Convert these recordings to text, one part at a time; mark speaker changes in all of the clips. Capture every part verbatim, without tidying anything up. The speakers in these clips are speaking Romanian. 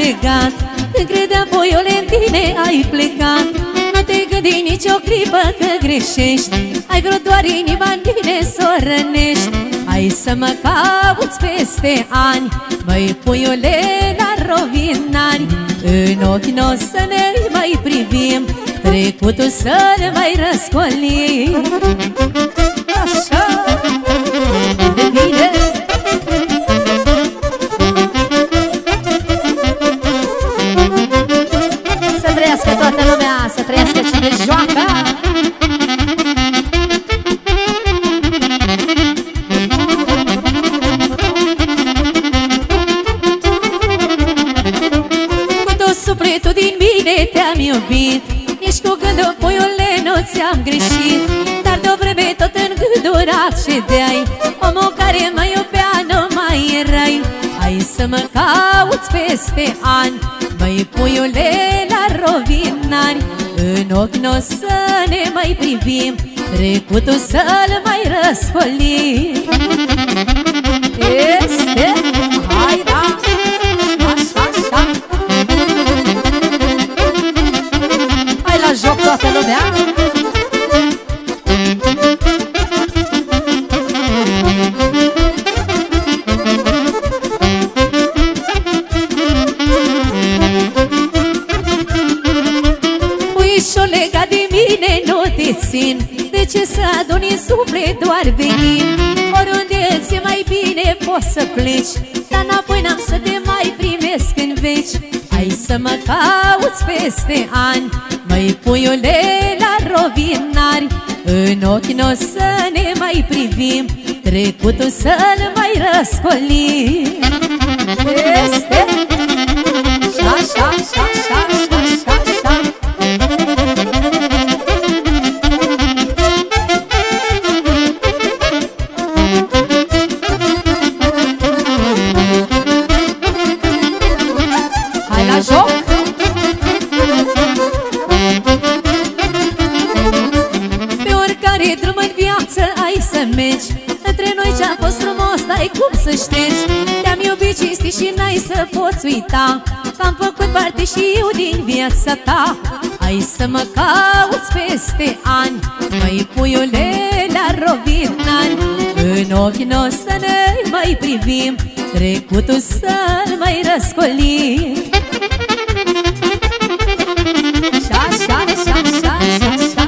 Speaker 1: legat. Când credeam, boiole, în tine ai plecat. Nu te gândi nici o clipă că greșești. Ai vrut doar inima în mine să o rănești. Hai să mă cauți peste ani, măi puiule, la rovinari. În ochi n-o să ne mai privim, trecutul să-l mai răscolim. Așa, de bine. Să trăiască toată lumea, să trăiască cine joacă. Sufletul din mine te-am iubit, nici cu gândul, puiule, nu ți-am greșit. Dar de-o vreme tot îngândurat ședeai, omul care mă iubea nu mai erai. Hai să mă cauți peste ani, măi puiule, la rovinari. În ochi n-o să ne mai privim, trecutul să-l mai răscolim. Este, hai da, așa, așa. La joc toată lumea. Puișo, legat de mine nu te țin. De ce să aduni suflet doar venin? Oriunde ți-e mai bine poți să pleci, dar înapoi n-am să te mai primesc în veci. Hai să mă cauți peste ani, măi puiule, la rovinari. În ochi n-o să ne mai privim, trecutul să-l mai răscolim. Este așa, așa, așa, așa, așa, așa. Hai la joc! Drum în viață ai să mergi, între noi ce-a fost frumos n-ai cum să ștergi. Te-am iubit cinstit și n-ai să poți uita că am făcut parte și eu din viața ta. Hai să mă cauți peste ani, măi puiule, la rovinari. În ochi n-o să ne mai privim, trecutul să-l mai răscolim. Așa, așa, așa, așa, așa, așa.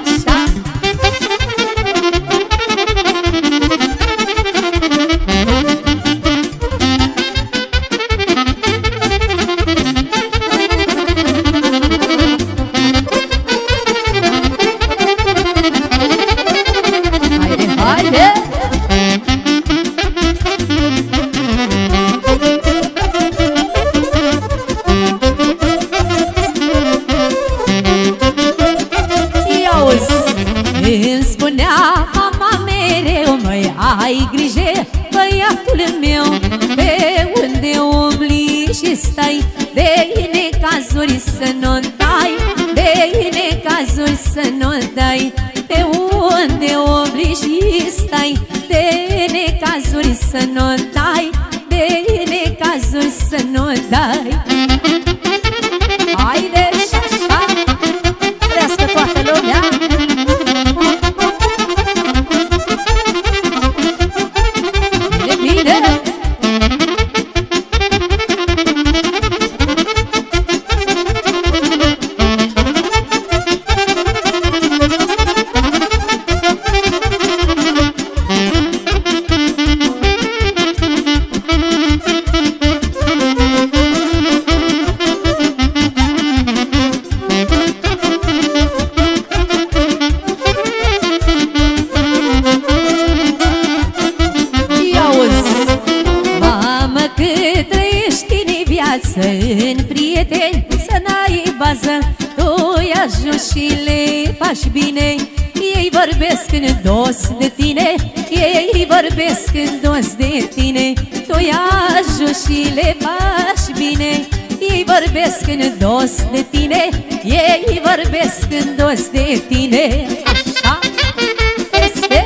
Speaker 1: Îmi spunea mama mereu, măi, ai grijă, băiatul meu, pe unde umbli și stai, de necazuri să nu dai, de necazuri să nu dai. Pe unde umbli și stai, de necazuri să nu dai, de necazuri să nu dai. Haide și așa, trească toată lumea. În prieteni să n-ai bază, tu-i ajungi și le faci bine. Ei vorbesc în dos de tine, ei vorbesc în dos de tine. Tu-i ajungi și le faci bine. Ei vorbesc în dos de tine, ei vorbesc în dos de tine. Așa este.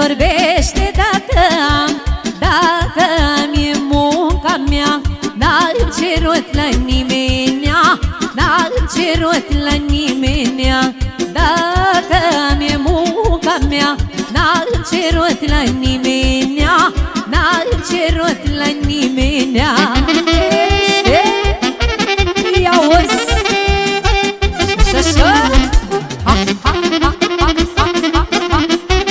Speaker 1: vorbește dacă am, dacă am e munca mea. N-am cerut la nimenea, n-am cerut la nimenea. Dacă am e munca mea, n-am cerut la nimenea, n-am cerut la nimenea. Ia uzi! Așa, așa! Ha, ha, ha, ha, ha, ha, ha.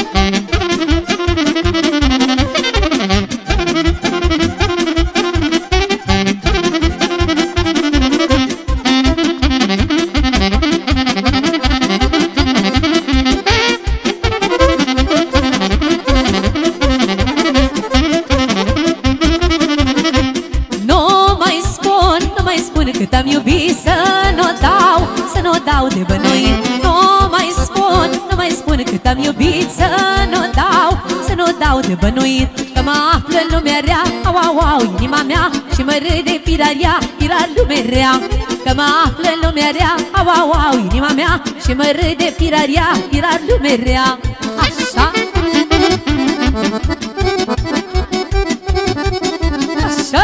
Speaker 1: Cât am iubit să n-o dau, să n-o dau de bănuit. Nu mai spun, nu mai spun cât am iubit să n-o dau, să n-o dau de bănuit. Că mă află în lumea rea, au, au, au, inima mea și mă râde piraria, pira lume rea. Că mă află în lumea rea, au, au, au, inima mea și mă râde piraria, pira lume rea. Așa. Așa.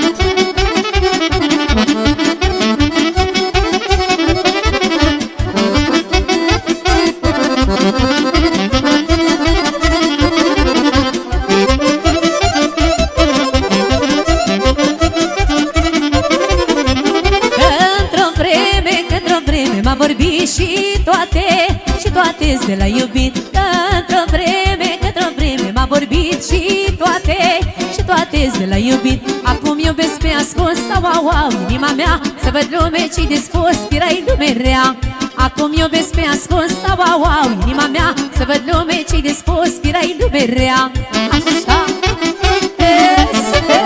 Speaker 1: M-a vorbit și toate, și toate de la iubit. Că-într-o vreme, că-într-o vreme m-a vorbit și toate, și toate de la iubit. Acum iubesc pe ascuns, au, au, au, inima mea, să văd lume ce-i dispus, pirai lume rea. Acum iubesc pe ascuns, au, au, au, inima mea, să văd lume ce-i dispus, pirai lume rea. Așa este.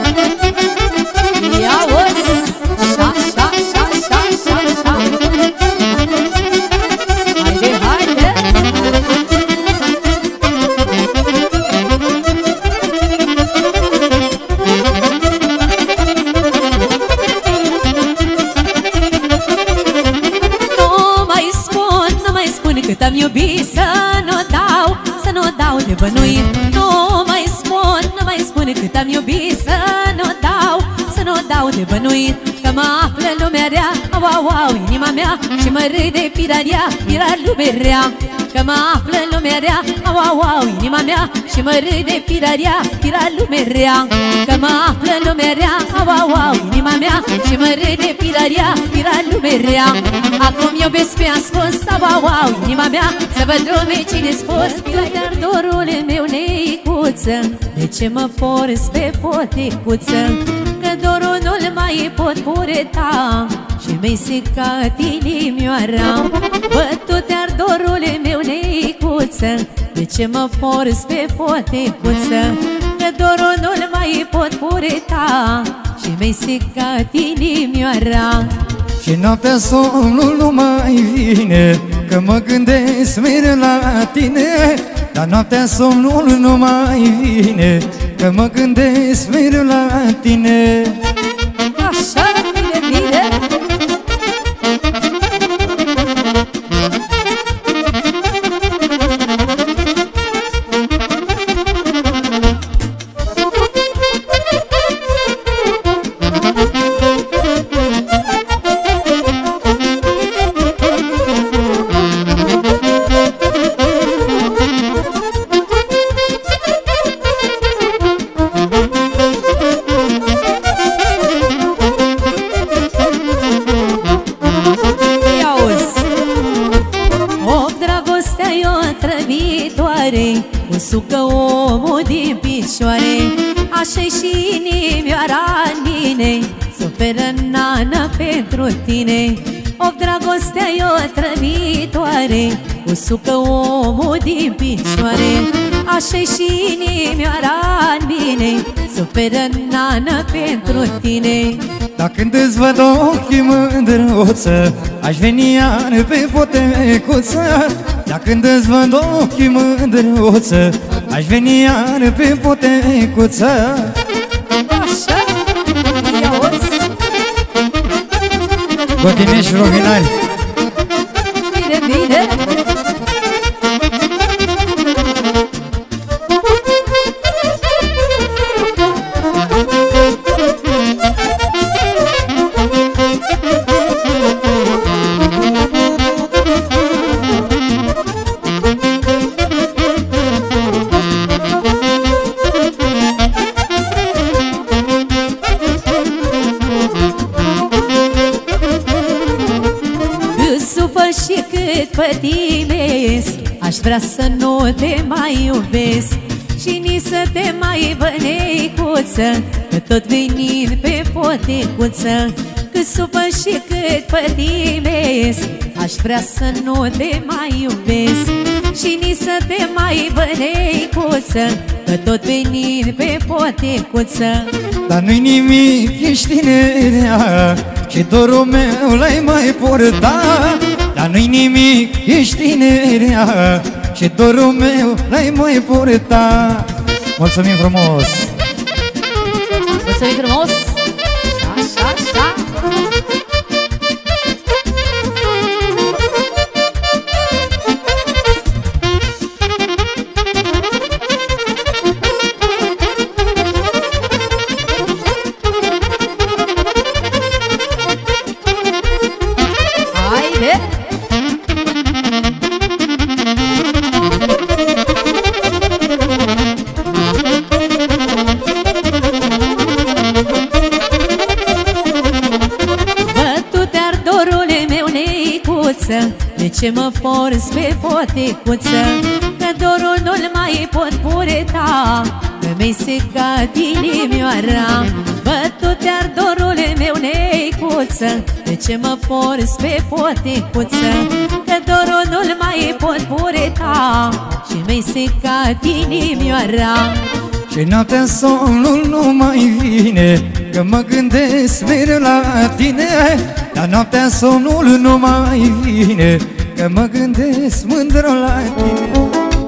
Speaker 1: Ia uzi! Așa, așa, așa, așa, așa. Haide, haide! Nu mai spun, nu mai spun cât am iubit să n-o dau, să n-o dau de bănuit. Nu mai spun, nu mai spun cât am iubit să n-o dau, să n-o dau de bănuit. Că mă află în lumea rea, au, au, au, inima mea și mă râde piraria, pira lume rea. Că mă află în lumea rea, au, au, au, inima mea și mă râde piraria, pira lume rea. Că mă află în lumea rea, au, au, au, inima mea și mă râde piraria, pira lume rea. Acum iubesc pe ascuns, au, au, au, inima mea, să văd lume ce-i dispus. Dar dorule meu, neicuță, de ce mă porți pe poticuță? Că dorul nu-l mai pot pureta și mi-ai secat inimioara. Bă, tu te-ar dorule meu, neicuță, de ce mă porți pe poticuță? Că dorul nu-l mai pot pureta și mi-ai secat inimioara.
Speaker 2: Și noaptea somnul nu mai vine, că mă gândesc mereu la tine. Dar noaptea somnul nu mai vine, că mă gândesc mereu la tine.
Speaker 1: Așa, bine, bine. Usucă omul din picioare, așa-i și inimioara în mine, suferă nană pentru tine. O, dragostea-i o trămitoare, usucă omul din picioare, așa-i și inimioara în mine, suferă nană pentru tine.
Speaker 2: Dar când îți văd ochii mândruță, aș veni iar pe potecuță. Dar când îți văd ochii mândruță, aș veni iar pe potecuță.
Speaker 1: Așa, ia uzi!
Speaker 2: Cotinești rovinari.
Speaker 1: Bine, bine! Aș vrea să nu te mai iubesc și nici să te mai băneicuță, că tot venind pe potecuță, cât supă și cât pătimesc. Aș vrea să nu te mai iubesc și nici să te mai băneicuță, că tot venind pe potecuță.
Speaker 2: Dar nu-i nimic, ești tinerea și dorul meu l-ai mai purtat. Dar nu-i nimic, ești tinerea și dorul meu l-ai mai purtat. Mulțumim frumos!
Speaker 1: Mulțumim frumos! Așa, așa! Haide! De ce mă porți pe potecuță, că dorul nu-l mai pot purta, că mi-ai secat inimioara. Bătute-ar dorul meu, neicuță, de ce mă porți pe potecuță, că dorul nu-l mai pot purta și mi-ai secat inimioara.
Speaker 2: Și noaptea somnul nu mai vine, că mă gândesc mereu la tine. Dar noaptea somnul nu mai vine, că mă gândesc mândru la tine.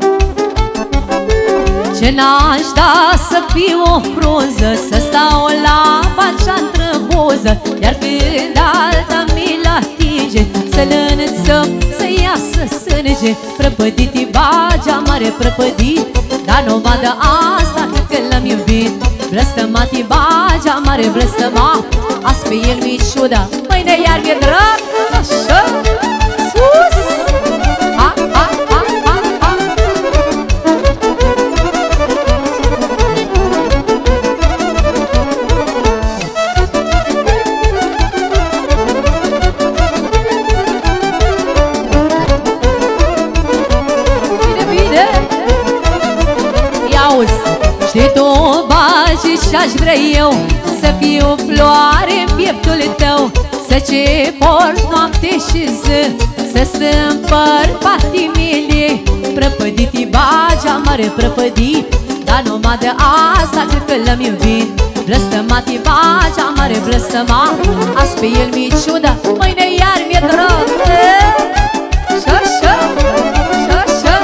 Speaker 1: Ce n-aș da să fiu o frunză, să stau la pacea între buză, iar când alta mi-l atinge, să-l înălțăm, să iasă sânge. Prăpădit-i bagea mare, prăpădit, dar nu vadă asta că l-am iubit. Blăstămat-i bagea mare, blăstămat, azi pe el mi-i ciuda, mâine iar mi-e drag. Așa, sus! Ha, ha, ha, ha, ha. Bine, bine! Ia-uzi! Știi tu, bagi și-aș vrea eu să fiu floare în pieptul tău, să ce port noapte și zi, să stâmpăr patimile. Prăpădit-i bagea mare, prăpădit, dar numai de asta cât că l-am iubit. Blăstămat-i bagea mare, blăstămat, azi pe el mi-i ciuda, mâine iar mi-e drag. Și-așa, și-așa.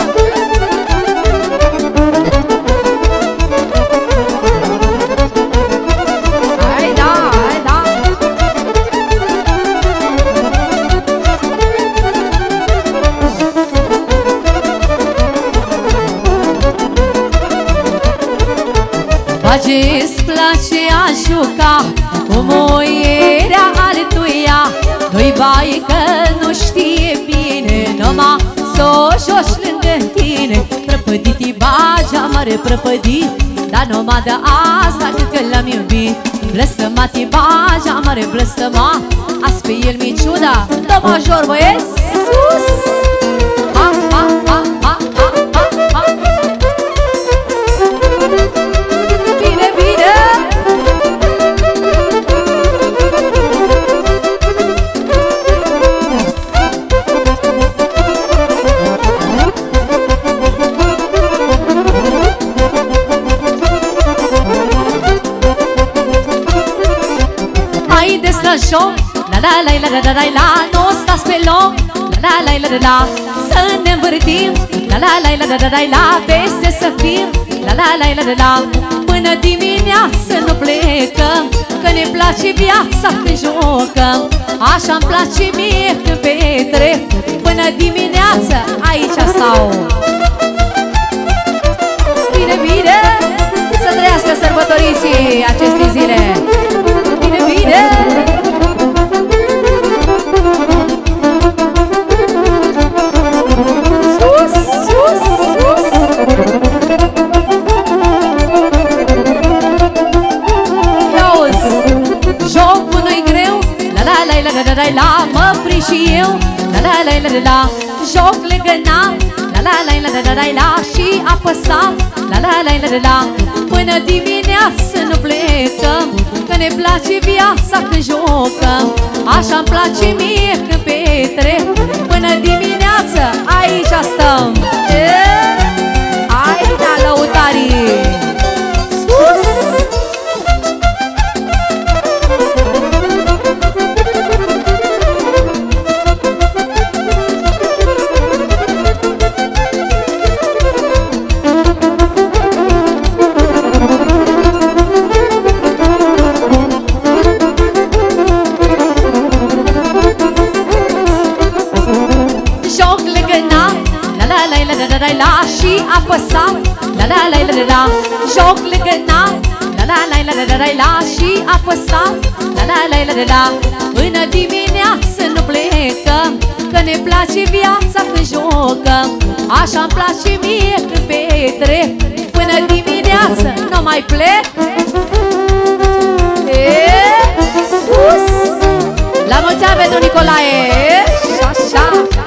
Speaker 1: Ce-ți place a juca cu muierea altuia, doi bai că nu știe bine, numai s-o joci lângă tine. Prăpădit-i bagea mare, prăpădit, dar numai de asta cât că l-am iubit. Blăstămat-i bagea mare, blăstămat, azi pe el mi-i ciuda. Do major, băieți, sus! Ha, ha, ha, ha, ha, ha, ha. Bine, bine! Haideți la joc, la la la la la la la, nu stați pe loc, la la la la la, să ne învârtim, la la la la la la la, peste să fim, la la la la la, până dimineață nu plecăm, că ne place viața când jucăm. Așa-mi place mie când petrec, până dimineață aici stau. Bine, bine, să trăiască sărbătoriții acestei zile. Bine, bine! Sus, sus, sus! Ia-uzi! Jocul nu-i greu, la la la la la la la, mă prind și eu, la la la la la la, joc lângă nam, la la la la la la la și apăsam la la la la la până dimineață nu plecăm, că ne place viața când jocăm. Așa-mi place mie când petrec, până dimineață aici stăm. Hai da, lăutarii! Sus! La și apăsam la la la la la joc legănam la la la la la la la și apăsam la la la la la până dimineață nu plecăm, că ne place viața când jocăm. Așa-mi place mie când petrec, până dimineață nu mai plec. E, sus! La mulți ani pentru Nicolae! Și așa!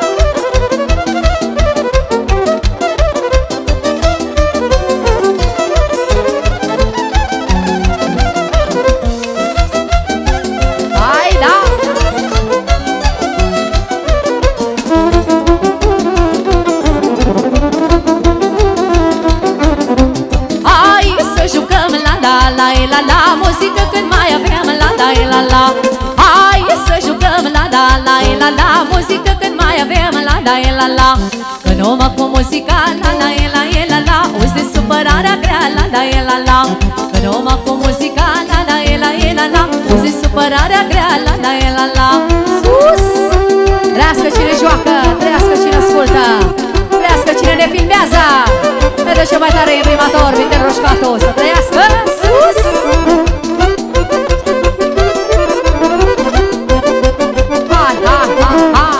Speaker 1: La la muzică când mai aveam la la la la. Hai să jucăm la la la la la muzică când mai aveam la la la la. Că numai cu muzica la la la la la uzi de supărarea grea la la la la. Că numai cu muzica la la la la la uzi de supărarea grea la la la la. Sus! Trească cine joacă, trească cine ascultă, trească cine ne filmează. Vede ce mai tare imprimator, Vitel Roșcatu, să trăiască sus! Hai, hai, hai, hai!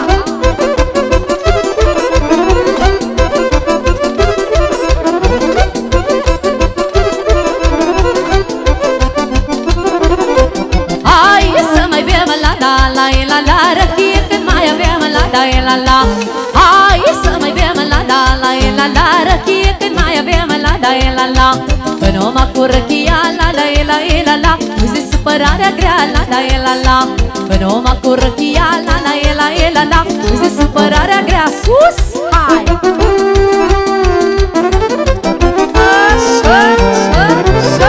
Speaker 1: Hai să mai bem la la la la la răchie când mai avem la la la la. Hai să mai bem la la la la la răchie când mai avem la la la la. Că numai cu răchia la la la la la uzi de supărarea grea la la la la. Că numai cu răchia la la la la la uzi de supărarea grea. Sus! Hai! Așa, așa, așa.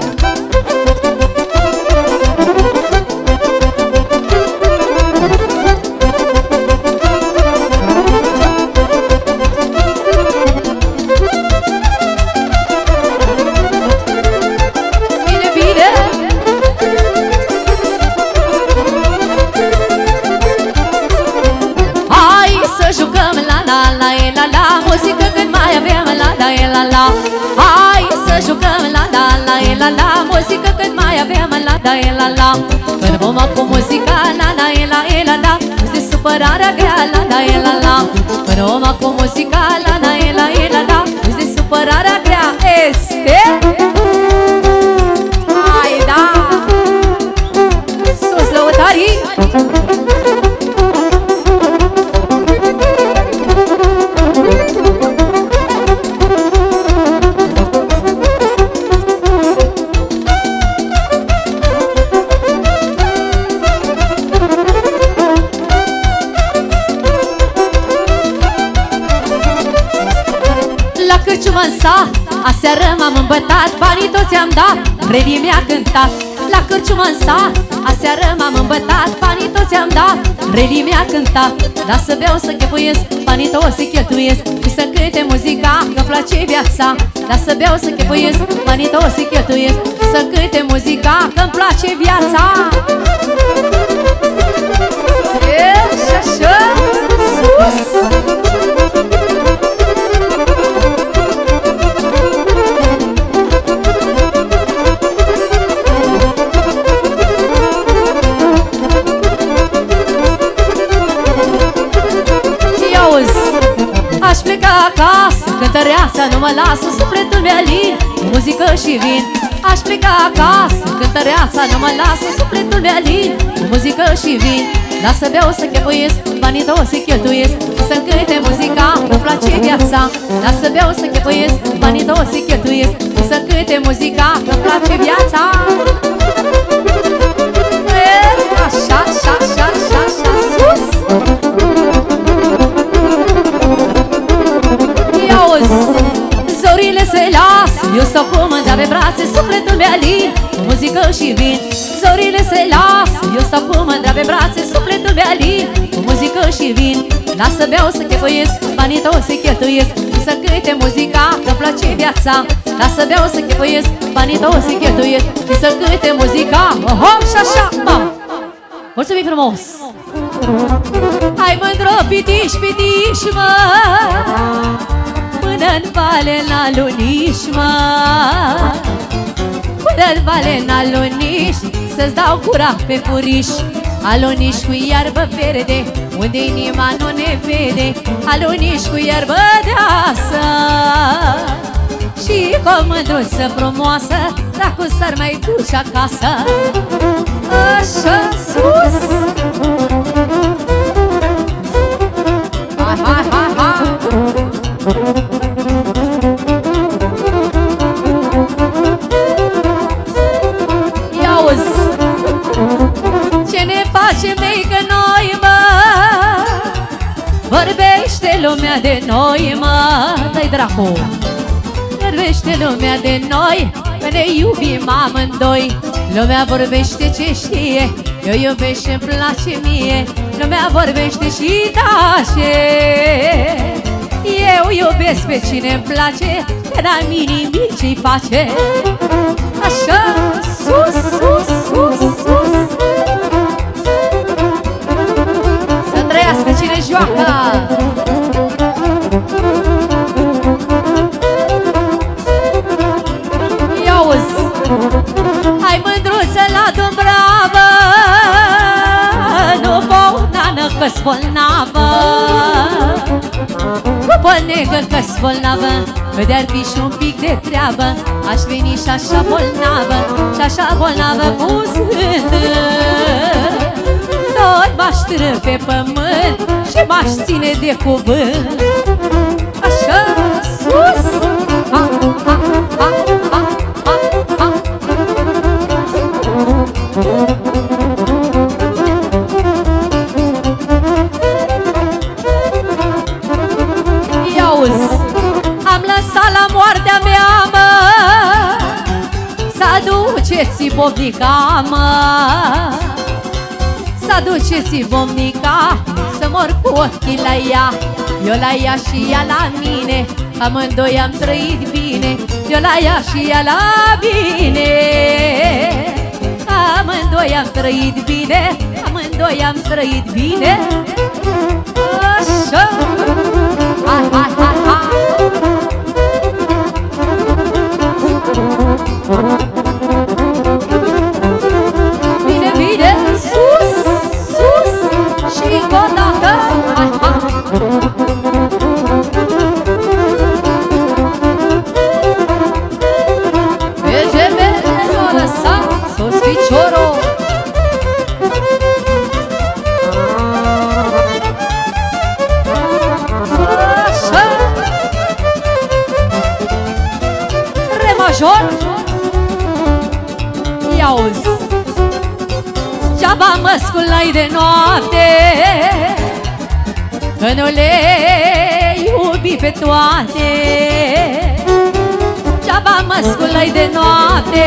Speaker 1: Muzică când mai avem la la la la. Hai să jucăm la la la la la muzică când mai avem la la la la. Când vom cu muzica la la la la la uzi de supărarea grea la la la la. Când vom cu muzica la la la la la uzi de supărarea grea. Este? Hai da! Sus lăutarii! Aseară m-am îmbătat, banii toți am dat, Reni mi-a cântat. La cârciumă în sat, aseară m-am îmbătat, banii toți am dat, Reni mi-a cântat. Dar să beau, să chefuiesc, banii toți să cheltuiesc și să cânte muzica, că-mi place viața. Dar să beau, să chefuiesc, banii toți să cheltuiesc și să cânte muzica, că-mi place viața. E, și așa, sus! Aș pleca acasă, cântăreața nu mă lasă, sufletul mi-a lin, cu muzică și vin. Aș pleca acasă, cântăreața nu mă lasă, sufletul mi-a lin, cu muzică și vin. Dar să beau, să chefuiesc, banii toți să cheltuiesc să cânte muzica, îmi place viața. Lasă să beau, să chetuiesc, banii toți să cheltuiesc, să cânte muzica, îmi place viața. Așa, așa, așa, așa, așa, sus! Ia-uzi! Zorile se las, eu stau cu mândra pe brațe, sufletul mi-a lin, cu muzică și vin. Zorile se las, eu stau cu mândra pe brațe, sufletul mi-a lin, cu muzică și vin. Lasă beau, să chetuiesc, banii toți să cheltuiesc, să cânte muzica, că-mi place viața. Lasă beau, să chetuiesc, banii toți să cheltuiesc, să cânte muzica, oho, și așa, mă! Mulțumim frumos! Hai mândro, pitiș, pitiș, mă, până-n vale la luniș, mă, până-n vale la luniș, să-ți dau cura pe furiș. Aluniș cu iarbă verde, unde inima nu ne vede, aluniș cu iarbă deasă și cu o mândruță frumoasă, dacă s-ar mai duce acasă. Așa sus! Hai, hai, hai, hai! Ia-uzi! Ce ne facem noi că noi, mă, vorbește lumea de noi, mă, dai dracu! Vorbește lumea de noi, că ne iubim amândoi. Lumea vorbește ce știe, eu iubesc și-mi place mie. Lumea vorbește și tace, eu iubesc pe cine-mi place, că n-am nimic ce-i face. Așa, sus, sus, sus, sus. Să trăiască cine joacă. Ia-uzi! Hai mândruță la Dumbrava, nu bolnană că-s bolnavă, nu bolnegă că-s bolnavă, că de-ar fi și un pic de treabă, aș veni și așa bolnavă, și așa bolnavă cu zândă. Tot m-aș tră pe pământ și m-aș ține de cuvânt. Așa, sus! Ha, ha, ha, ha, ha, ha. Ia-uzi! Am lăsat la moartea mea, mă, să aduceți bomnica, mă, să aduceți bomnica, să mor cu ochii la ea. Eu la ea și ea la mine, amândoi am trăit bine. Eu la ea și ea la mine, amândoi am trăit bine, amândoi am trăit bine. Așa! Hai, hai, hai, hai! Bine, bine, sus, sus și încă o dată. Hai, hai! Merge, merge, nu lăsa sus piciorul. Așa! Re major. Ia-uzi! Geaba mă sculai de noapte, că nu le iubi pe toate. Geaba mă sculai de noapte,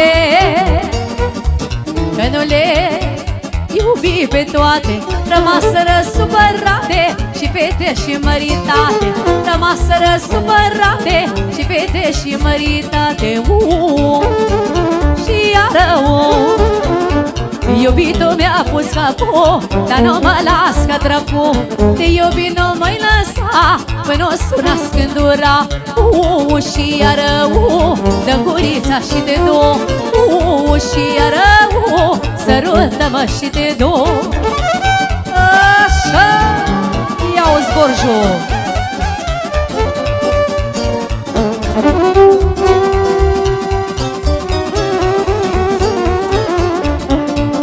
Speaker 1: că nu le iubi pe toate. Rămaseră supărate și fete și măritate, rămaseră supărate și fete și măritate. uh, Și iară uh, iubitul mi-a pus capul, dar nu mă las ca dracu. Te iubi nu mă-i lăsa până o suna scândura. uh, Și iară uh, dă gurița și te du. uh, Și iară uh, sărută-mă și te du. Așa! Ia-uzi, Borju!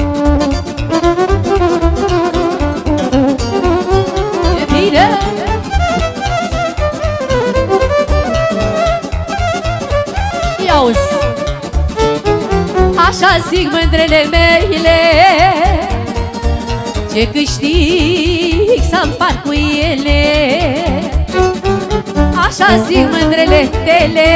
Speaker 1: E bine! Ia-uzi, așa zic mândrele mele, ce câștig să împart cu ele. Așa zic mândrele tele,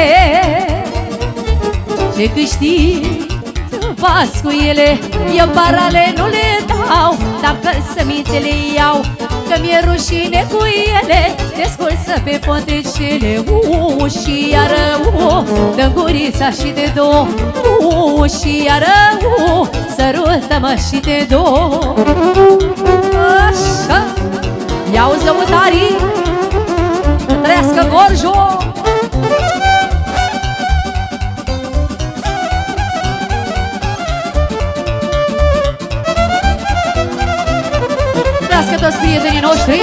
Speaker 1: ce câștig să împart cu ele. Eu parale nu le dau, dacă sămintele iau, că mi-e rușine cu ele. Desculță pe pontecele, uuu, și iară, uuu, dă-n gurița și te două, uuu, și iară, uuu, sărută-mă și te două. Așa, ia-uzi lăutarii, să trăiască Gorjo. Trăiască toți prietenii noștri.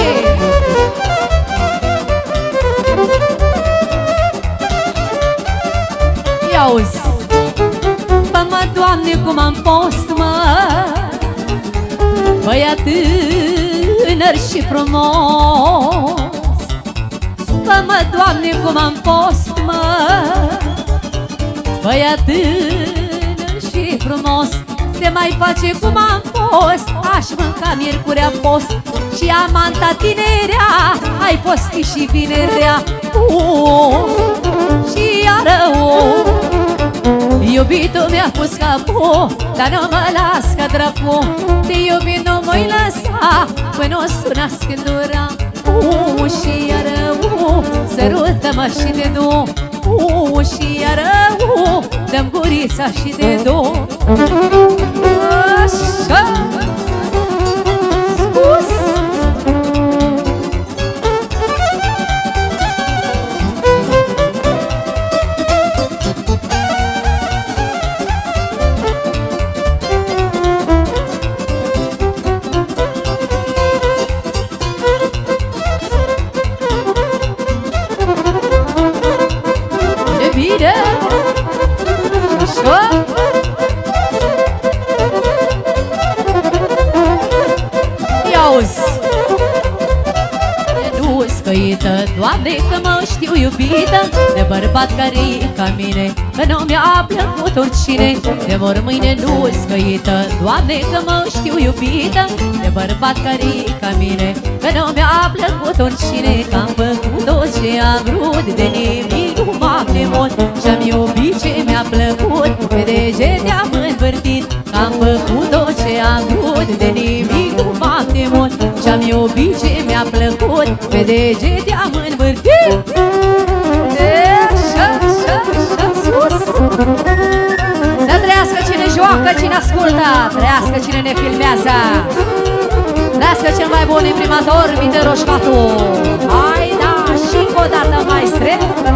Speaker 1: Ia-uzi, fă-mă, Doamne, cum am fost, mă, băiat tânăr și frumos. Fă-mă, Doamne, cum am fost, mă, băiat tânăr și frumos. Se mai face cum am fost, aș mânca miercurea post și amanta tinerea, ai fost și vinerea. Uuu, și iară, uuu, iubitul mi-a pus capul, dar nu mă las ca dracu. De iubit nu m-i lăsa până o suna scândura. Uuu, și iară, uuu, sărută-mă și te du. Uuu, și iară, uuu, dă-mi gurița și te du. Așa, spus. E bine, așa. Nu scăită, Doamne, că mă știu iubită de bărbat care-i ca mine, că nu mi-a plăcut oricine. De vor mâine nu scăită, Doamne, că mă știu iubită de bărbat care-i ca mine, că nu mi-a plăcut oricine. Că am făcut tot ce am vrut, de nimic nu m-am temut, și-am iubit ce mi-a plăcut, pe degete am învârtit. Că am făcut tot ce am vrut, de nimic nu m-am temut, și-am iubit ce mi-a plăcut, pe degete am învârtit. Așa, așa, așa, sus. Să trăiască cine joacă, cine ascultă, trăiască cine ne filmează, trăiască cel mai bun imprimator, Vite Roșcatu. Hai da, și încă o dată, maestre.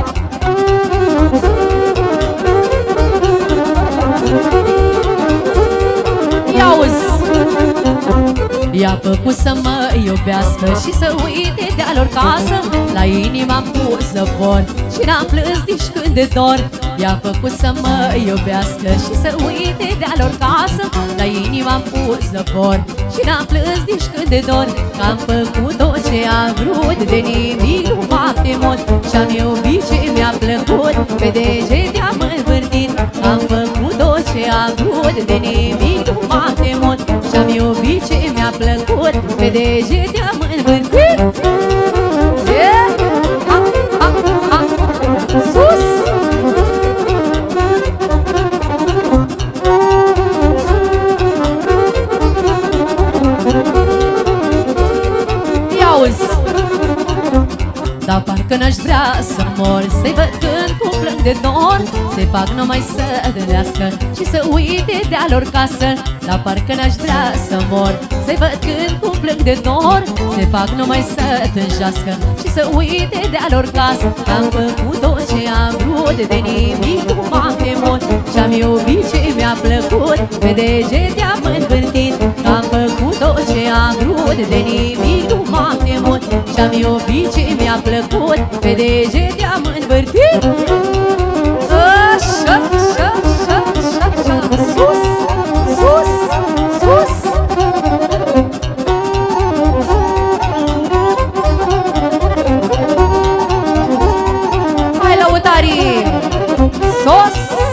Speaker 1: Ia-uzi, i-a făcut să mă iubească și să uite de-a lor casă. La inima-am pus zăvor și n-am plâns nici când de dor. I-a făcut să mă iubească și să uite de-a lor casă. La inima-am pus zăvor și n-am plâns nici când de dor. Că am făcut tot ce am vrut, de nimic nu m-am temut, și-am iubit ce mi-a plăcut, pe degete am învârtit. Am făcut tot ce am vrut, de nimic nu m-am temut, și-am iubit ce mi-a plăcut, pe degete am învârtit. Yeah. Ha, ha, ha. Sus! Ia-uzi, dar parcă n-aș vrea să mor, să-i văd când cum plâng de dor, să-i fac numai să dădească și să uite de-a lor casă. Dar parcă n-aș vrea să mor, să-i văd când cum plâng de dor, să-i fac numai să tânjească și să uite de-a lor casă. Am făcut tot ce am vrut, de nimic nu m-am temut, și-am iubit ce mi-a plăcut, pe degete am învârtit. Am făcut tot ce am vrut, de nimic nu m-am temut, și-am iubit ce mi-a plăcut, pe degete am învârtit. Așa, așa, așa, așa, așa, sus, sus, sus. Hai, lăutarii, să jos!